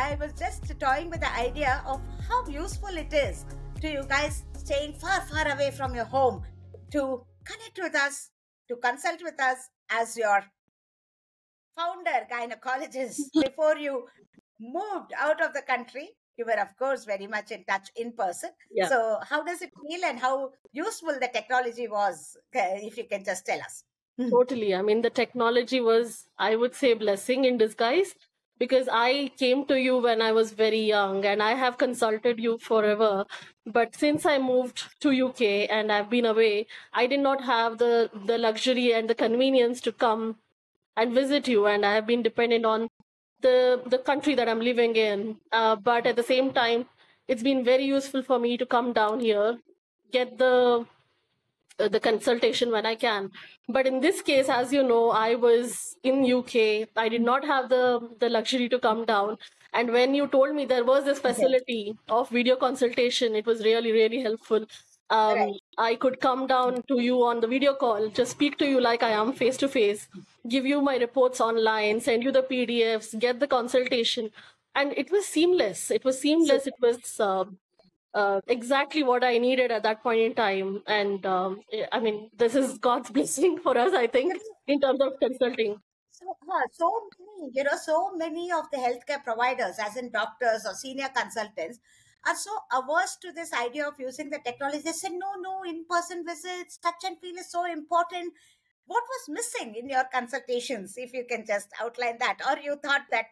I was just toying with the idea of how useful it is to you guys staying far, far away from your home to connect with us, to consult with us as your founder gynecologist. Before you moved out of the country, you were, of course, very much in touch in person. Yeah. So, how does it feel and how useful the technology was? If you can just tell us. Totally. I mean, the technology was, I would say, blessing in disguise because I came to you when I was very young and I have consulted you forever. But since I moved to UK and I've been away, I did not have the luxury and the convenience to come and visit you, and I have been dependent on the country that I'm living in. But at the same time, it's been very useful for me to come down here, get the consultation when I can. But in this case, as you know, I was in UK. I did not have the luxury to come down. And when you told me there was this facility of video consultation, it was really, really helpful. Right. I could come down to you on the video call, just speak to you like I am face to face, give you my reports online, send you the PDFs, get the consultation. And it was seamless. It was seamless. It was exactly what I needed at that point in time. And I mean, this is God's blessing for us, I think, in terms of consulting. So many of the healthcare providers, as in doctors or senior consultants, are so averse to this idea of using the technology. They say, no, in-person visits, touch and feel is so important. What was missing in your consultations, if you can just outline that? Or you thought that,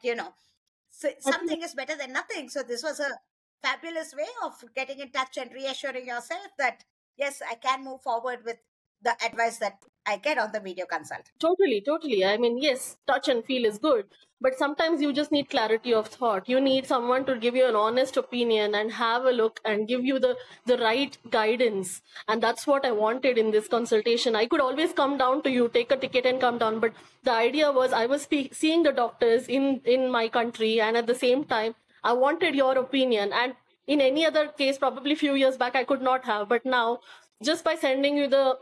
something is better than nothing. So this was a fabulous way of getting in touch and reassuring yourself that, yes, I can move forward with the advice that I get on the video consult. Totally. I mean, yes, touch and feel is good, but sometimes you just need clarity of thought. You need someone to give you an honest opinion and have a look and give you the right guidance. And that's what I wanted in this consultation. I could always come down to you, take a ticket and come down. But the idea was I was seeing the doctors in my country, and at the same time, I wanted your opinion. And in any other case, probably a few years back, I could not have. But now, just by sending you the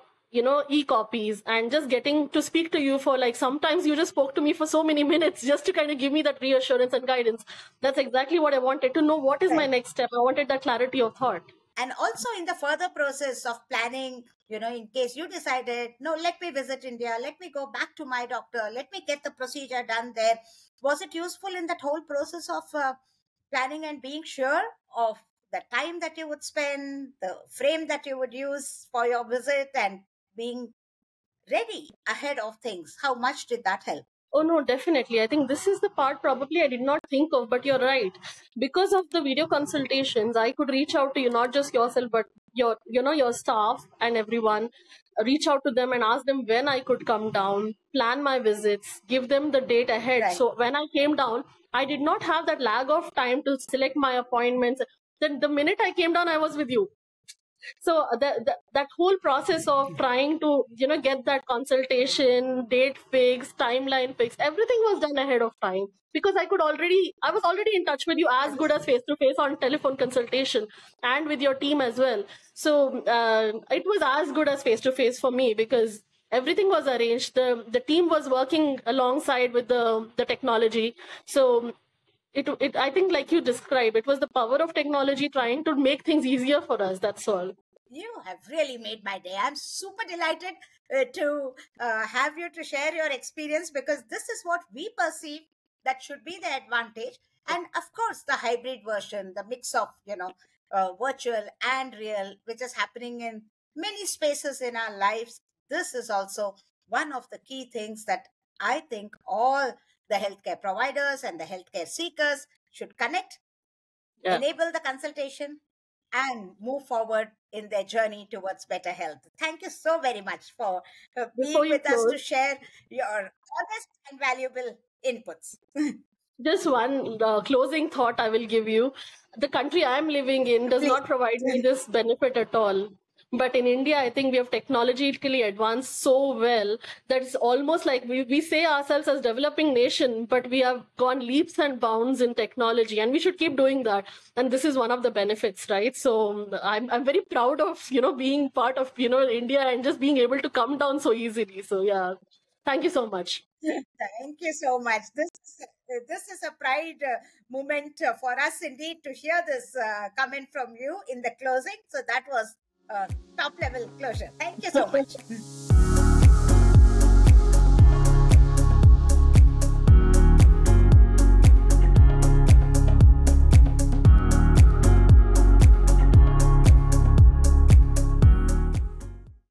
e-copies and just getting to speak to you for, like, sometimes you just spoke to me for so many minutes just to kind of give me that reassurance and guidance. That's exactly what I wanted to know. What is my next step? I wanted that clarity of thought. And also in the further process of planning, in case you decided, no, let me visit India, let me go back to my doctor, let me get the procedure done there. Was it useful in that whole process of planning and being sure of the time that you would spend, the frame that you would use for your visit, and being ready ahead of things? How much did that help? Oh, no, definitely. I think this is the part probably I did not think of, but you're right. Because of the video consultations, I could reach out to you, not just yourself, but your staff and everyone, reach out to them and ask them when I could come down, plan my visits, give them the date ahead. Right. So when I came down, I did not have that lag of time to select my appointments. Then the minute I came down, I was with you. So that whole process of trying to get that consultation, date fixed, timeline fixed, everything was done ahead of time because I was already in touch with you as good as face to face on telephone consultation and with your team as well. So it was as good as face to face for me because everything was arranged. The team was working alongside with the technology. So I think, like you described, it was the power of technology trying to make things easier for us. That's all. You have really made my day. I'm super delighted to have you to share your experience because this is what we perceive that should be the advantage. And of course, the hybrid version, the mix of, virtual and real, which is happening in many spaces in our lives. This is also one of the key things that I think all the healthcare providers and the healthcare seekers should connect, enable the consultation, and move forward in their journey towards better health. Thank you so very much for being with us to share your honest and valuable inputs. Just one closing thought I will give you. The country I'm living in does not provide me this benefit at all. But in India, I think we have technologically advanced so well that it's almost like we say ourselves as developing nation, but we have gone leaps and bounds in technology, and we should keep doing that. And this is one of the benefits, right? So I'm very proud of being part of India and just being able to come down so easily. So yeah, thank you so much. Thank you so much. This is this is a pride moment for us indeed to hear this comment from you in the closing. So that was top level closure. Thank you so much.